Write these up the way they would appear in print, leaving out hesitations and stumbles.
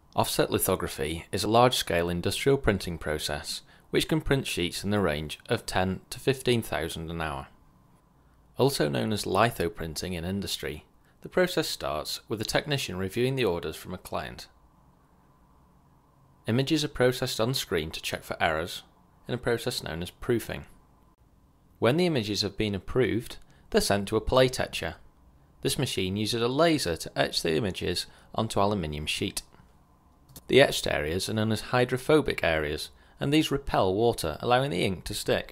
Offset lithography is a large-scale industrial printing process which can print sheets in the range of 10 to 15,000 an hour. Also known as litho printing in industry, the process starts with a technician reviewing the orders from a client. Images are processed on screen to check for errors in a process known as proofing. When the images have been approved, they're sent to a plate etcher. This machine uses a laser to etch the images onto aluminium sheet. The etched areas are known as hydrophobic areas, and these repel water, allowing the ink to stick.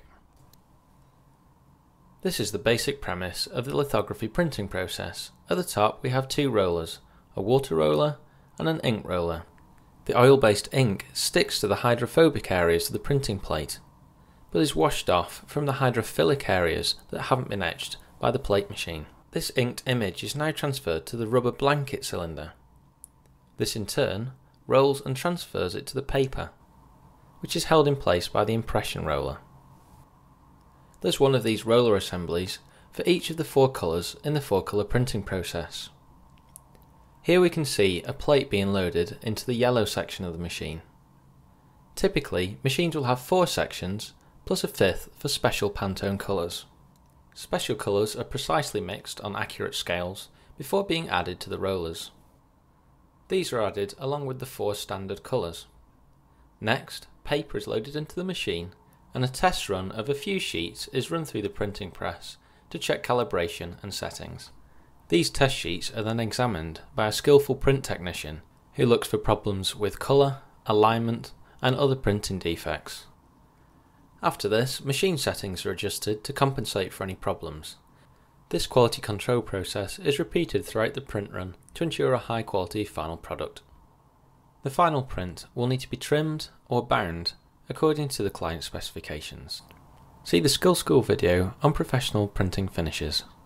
This is the basic premise of the lithography printing process. At the top we have two rollers, a water roller and an ink roller. The oil-based ink sticks to the hydrophobic areas of the printing plate, but is washed off from the hydrophilic areas that haven't been etched by the plate machine. This inked image is now transferred to the rubber blanket cylinder. This in turn rolls and transfers it to the paper, which is held in place by the impression roller. There's one of these roller assemblies for each of the four colours in the four-colour printing process. Here we can see a plate being loaded into the yellow section of the machine. Typically, machines will have 4 sections plus a 5th for special Pantone colours. Special colours are precisely mixed on accurate scales before being added to the rollers. These are added along with the 4 standard colours. Next, paper is loaded into the machine and a test run of a few sheets is run through the printing press to check calibration and settings. These test sheets are then examined by a skillful print technician who looks for problems with colour, alignment and other printing defects. After this, machine settings are adjusted to compensate for any problems. This quality control process is repeated throughout the print run to ensure a high quality final product. The final print will need to be trimmed or bound according to the client specifications. See the SkillSchool video on professional printing finishes.